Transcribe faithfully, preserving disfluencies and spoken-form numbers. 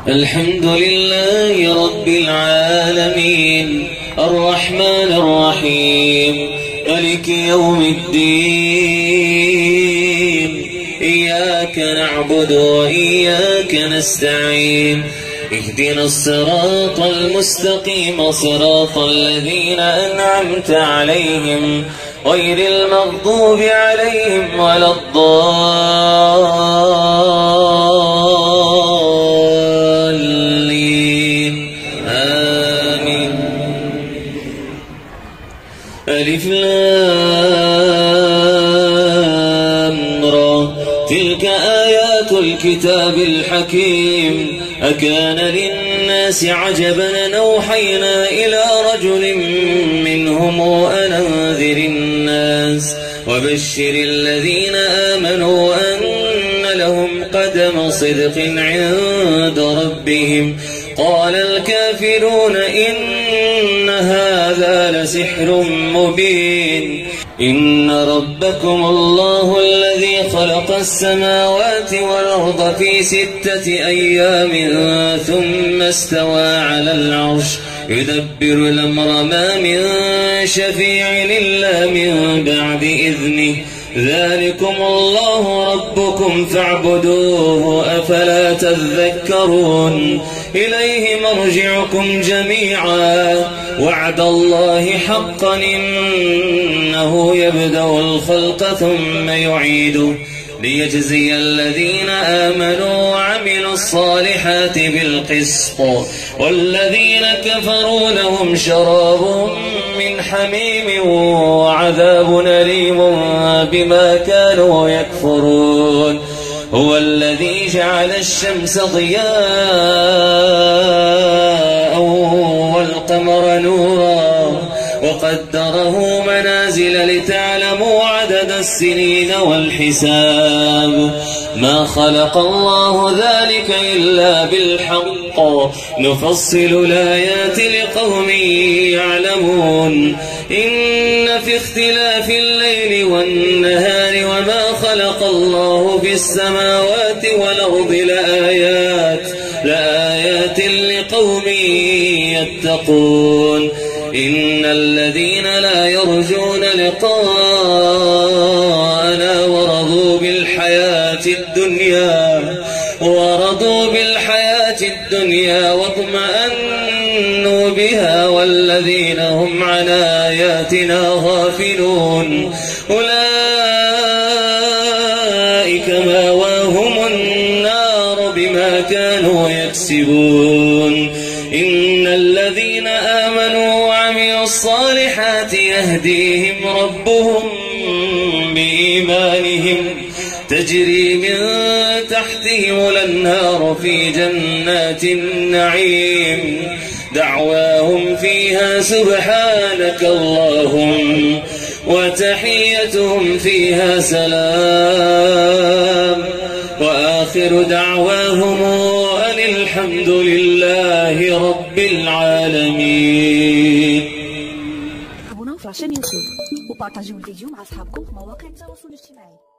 الحمد لله رب العالمين الرحمن الرحيم مالك يوم الدين إياك نعبد وإياك نستعين اهدنا الصراط المستقيم صراط الذين أنعمت عليهم غير المغضوب عليهم ولا الضالين آمين. ألف لام را تلك آيات الكتاب الحكيم أكان للناس عجبا أن أوحينا إلى رجل منهم أن أنذر الناس وبشر الذين آمنوا أن لهم قدم صدق عند ربهم قال الكافرون إن هذا لسحر مبين إن ربكم الله الذي خلق السماوات والأرض في ستة أيام ثم استوى على العرش يدبر الأمر ما من شفيع إلا من بعد إذنه ذلكم الله ربكم فاعبدوه أفلا تذكرون إليه مرجعكم جميعا وعد الله حقا إنه يبدأ الخلق ثم يعيده ليجزي الذين آمنوا وعملوا الصالحات بالقسط والذين كفروا لهم شراب من حميم وعذاب أليم بما كانوا يكفرون هو الذي جعل الشمس ضياء والقمر نورا وقدره منازل لتعلموا عدد السنين والحساب ما خلق الله ذلك إلا بالحق نفصل الآيات لقوم يعلمون إن في اختلاف الليل والنهار وما خلق الله في السماوات والأرض لآيات لآيات لقوم يتقون إن الذين لا يرجون لقاءنا ورضوا بالحياة الدنيا ورضوا بالحياة الدنيا واطمأنوا بها والذين هم عن آياتنا غافلون أولئك مأواهم النار بما كانوا يكسبون إن الذين آمنوا وعملوا الصالحات يهديهم ربهم بإيمانهم تجري من تحتهم الأنهار في جنات النعيم دعواهم فيها سبحانك اللهم وتحيتهم فيها سلام وآخر دعواهم أن الحمد لله رب العالمين. abonnez-vous à la chaîne YouTube وبارطاجيو الفيديو مع أصحابكم في مواقع التواصل الاجتماعي.